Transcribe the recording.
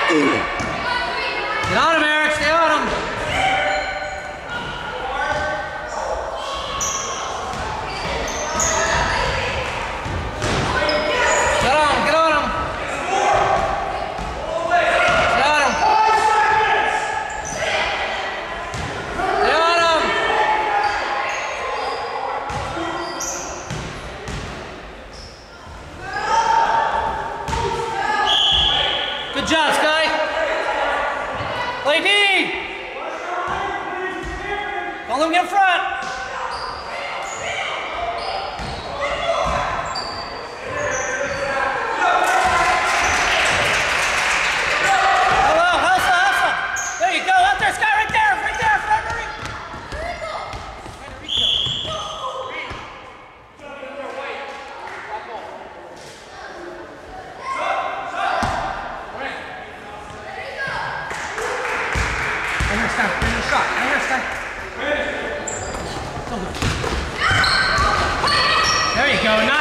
Get on him, Eric. Stay on him. Get on him. Get on him. Get on him. Get on him. Good job, Sky. Play D! Don't let him get in front! Hello, hustle, hustle! There you go, out there, Sky, right there, Frederick! There you go. Nice.